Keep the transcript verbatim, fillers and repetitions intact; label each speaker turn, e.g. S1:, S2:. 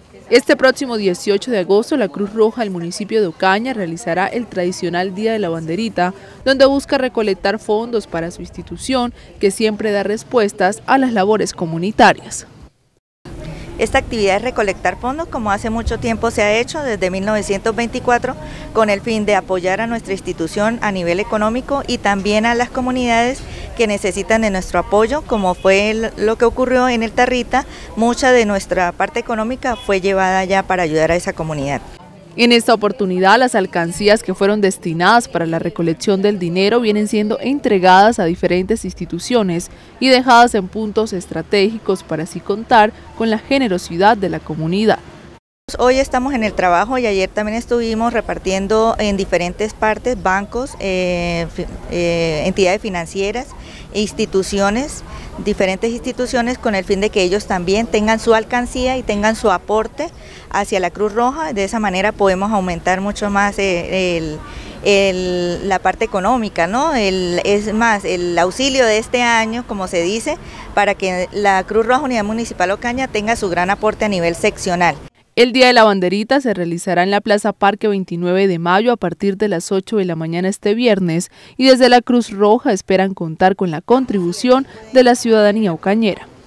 S1: Este próximo dieciocho de agosto, la Cruz Roja del municipio de Ocaña realizará el tradicional Día de la Banderita, donde busca recolectar fondos para su institución, que siempre da respuestas a las labores comunitarias.
S2: Esta actividad es recolectar fondos, como hace mucho tiempo se ha hecho, desde mil novecientos veinticuatro, con el fin de apoyar a nuestra institución a nivel económico y también a las comunidades que necesitan de nuestro apoyo, como fue lo que ocurrió en el Tarrita. Mucha de nuestra parte económica fue llevada ya para ayudar a esa comunidad.
S1: En esta oportunidad, las alcancías que fueron destinadas para la recolección del dinero vienen siendo entregadas a diferentes instituciones y dejadas en puntos estratégicos para así contar con la generosidad de la comunidad.
S2: Hoy estamos en el trabajo y ayer también estuvimos repartiendo en diferentes partes, bancos, eh, eh, entidades financieras, instituciones, diferentes instituciones, con el fin de que ellos también tengan su alcancía y tengan su aporte hacia la Cruz Roja. De esa manera podemos aumentar mucho más eh, el, el, la parte económica, ¿no? El, es más, el auxilio de este año, como se dice, para que la Cruz Roja Unidad Municipal Ocaña tenga su gran aporte a nivel seccional.
S1: El Día de la Banderita se realizará en la Plaza Parque veintinueve de mayo a partir de las ocho de la mañana este viernes, y desde la Cruz Roja esperan contar con la contribución de la ciudadanía ocañera.